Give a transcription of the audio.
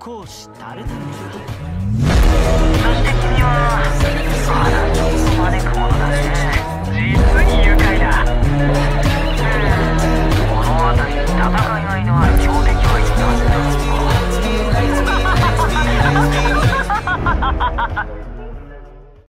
講師誰々だ。 そして君は